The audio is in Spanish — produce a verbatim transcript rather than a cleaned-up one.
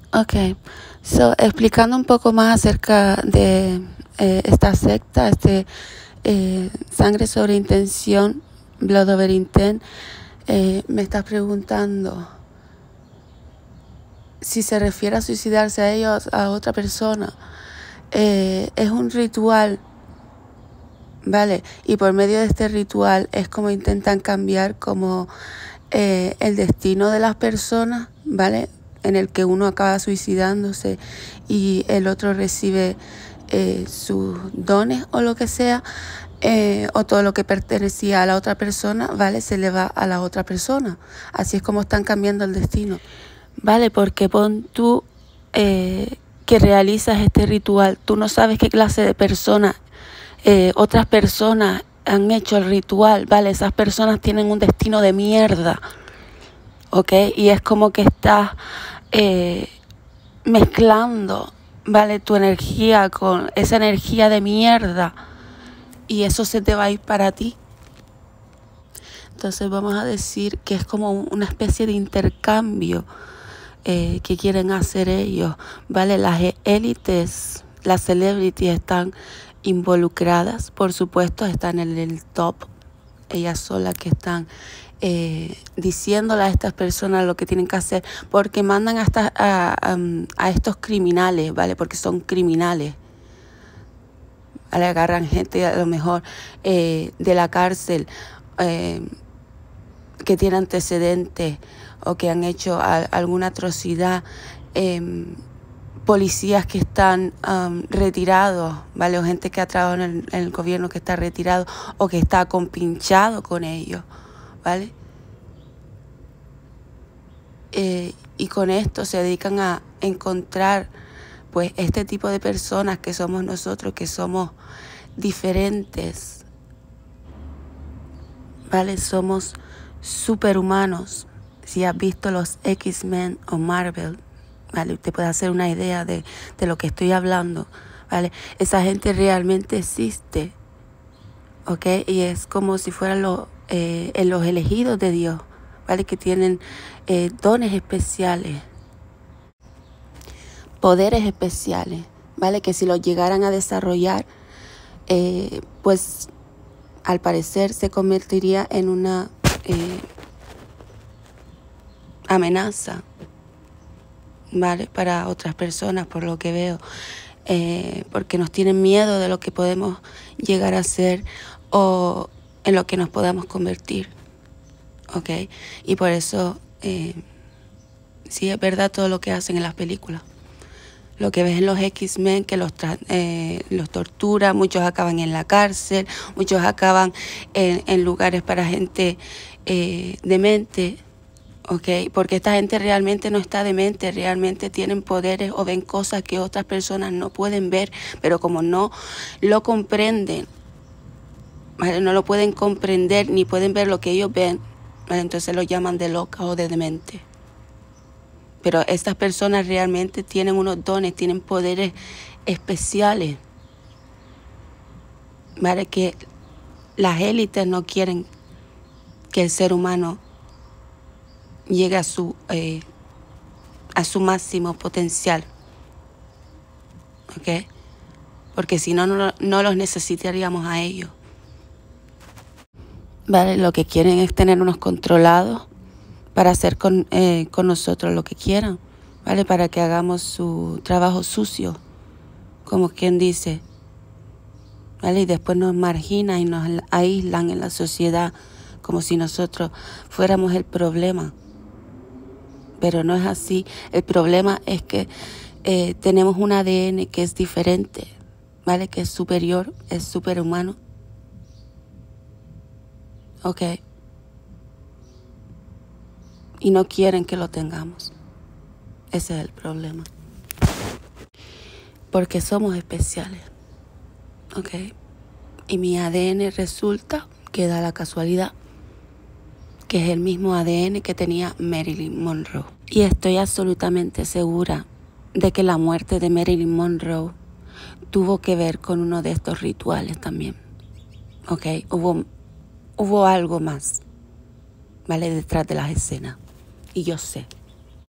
Ok, so, explicando un poco más acerca de eh, esta secta, este eh, Sangre sobre Intención, Blood Over Intent, eh, me estás preguntando si se refiere a suicidarse a ellos, a otra persona. Eh, es un ritual, ¿vale? Y por medio de este ritual es como intentan cambiar como eh, el destino de las personas, ¿vale? En el que uno acaba suicidándose y el otro recibe eh, sus dones o lo que sea, eh, o todo lo que pertenecía a la otra persona, ¿vale? Se le va a la otra persona. Así es como están cambiando el destino, ¿vale? Porque pon tú eh, que realizas este ritual, tú no sabes qué clase de persona, eh, otras personas han hecho el ritual, ¿vale? Esas personas tienen un destino de mierda, ¿ok? Y es como que estás eh, mezclando, ¿vale? Tu energía con esa energía de mierda y eso se te va a ir para ti. Entonces vamos a decir que es como una especie de intercambio eh, que quieren hacer ellos, ¿vale? Las élites, las celebrities están involucradas, por supuesto, están en el top. Ellas son las que están eh, diciéndole a estas personas lo que tienen que hacer, porque mandan hasta a, a, a estos criminales, ¿vale? Porque son criminales. Le agarran gente a lo mejor eh, de la cárcel eh, que tiene antecedentes o que han hecho a, alguna atrocidad. Eh, policías que están um, retirados, ¿vale? O gente que ha trabajado en el, en el gobierno que está retirado o que está compinchado con ellos, ¿vale? Eh, y con esto se dedican a encontrar, pues, este tipo de personas que somos nosotros, que somos diferentes, ¿vale? Somos superhumanos. Si has visto los X-Men o Marvel, ¿vale? Te puede hacer una idea de, de lo que estoy hablando, ¿vale? Esa gente realmente existe, ¿ok? Y es como si fueran los, eh, los elegidos de Dios, ¿vale? Que tienen eh, dones especiales, poderes especiales, ¿vale? Que si los llegaran a desarrollar, eh, pues al parecer se convertiría en una eh, amenaza, ¿vale? Para otras personas, por lo que veo, eh, porque nos tienen miedo de lo que podemos llegar a ser o en lo que nos podamos convertir, ¿ok? Y por eso, eh, sí es verdad todo lo que hacen en las películas. Lo que ves en los X-Men, que los, eh, los torturan, muchos acaban en la cárcel, muchos acaban en, en lugares para gente eh, demente, ¿ok? Porque esta gente realmente no está demente, realmente tienen poderes o ven cosas que otras personas no pueden ver, pero como no lo comprenden, ¿vale? No lo pueden comprender ni pueden ver lo que ellos ven, ¿vale? Entonces lo llaman de loca o de demente. Pero estas personas realmente tienen unos dones, tienen poderes especiales, ¿vale? Que las élites no quieren que el ser humano llegue a su, eh, a su máximo potencial, ¿ok? Porque si no, no, no los necesitaríamos a ellos, ¿vale? Lo que quieren es tenernos controlados para hacer con, eh, con nosotros lo que quieran, ¿vale? Para que hagamos su trabajo sucio, como quien dice, ¿vale? Y después nos marginan y nos aíslan en la sociedad como si nosotros fuéramos el problema. Pero no es así. El problema es que eh, tenemos un A D N que es diferente, ¿vale? Que es superior, es superhumano. Ok. Y no quieren que lo tengamos. Ese es el problema. Porque somos especiales. Ok. Y mi A D N resulta que da la casualidad que es el mismo A D N que tenía Marilyn Monroe. Y estoy absolutamente segura de que la muerte de Marilyn Monroe tuvo que ver con uno de estos rituales también. Ok, hubo, hubo algo más, ¿vale? Detrás de las escenas. Y yo sé.